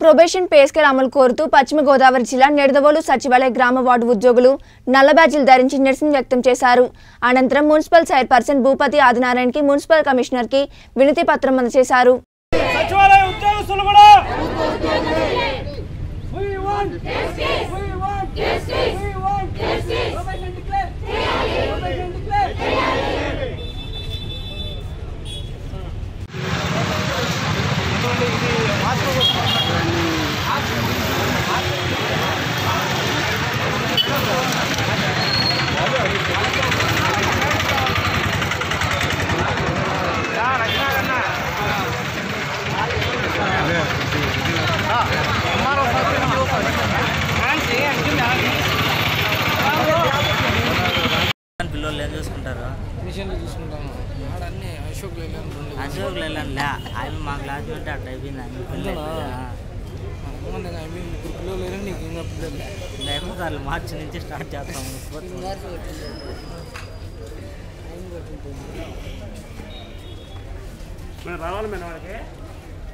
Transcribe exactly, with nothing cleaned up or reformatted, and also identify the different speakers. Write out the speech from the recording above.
Speaker 1: Probation pay scale అమలు కోరుతూ పశ్చిమ గోదావరి జిల్లా నిడదవోలు సచివాలయ గ్రామ వార్డు ఉద్యోగులు నల్ల బ్యాడ్జీలు ధరించి నిరసన వ్యక్తం చేశారు. అనంతరం మున్సిపల్ చైర్పర్సన్ భూపతి ఆదినారాయణకి మున్సిపల్ కమిషనర్కి వినతి పత్రం అందజేశారు.
Speaker 2: సచివాలయ ఉద్యోగస్తులు కూడా we want justice we want justice we want justice probation declare చేయాలి ప్రొబేషన్ డిక్లేర్ చేయాలి.
Speaker 3: పిల్లలు ఏం చూసుకుంటారు
Speaker 4: మిషన్లు చూసుకుంటాము అన్నీ అశోక్
Speaker 3: అశోక్ లేలే అవి మా క్లాస్ ఉంటే అట్లా అయిపోయింది అన్ని పిల్లలు
Speaker 4: ముగ్గురు పిల్లలు లేరు నీకు ఇంకా పిల్లలు
Speaker 3: లేకపోతే మార్చి నుంచి స్టార్ట్ చేస్తాము.
Speaker 2: రావాలి మేడం వాళ్ళకి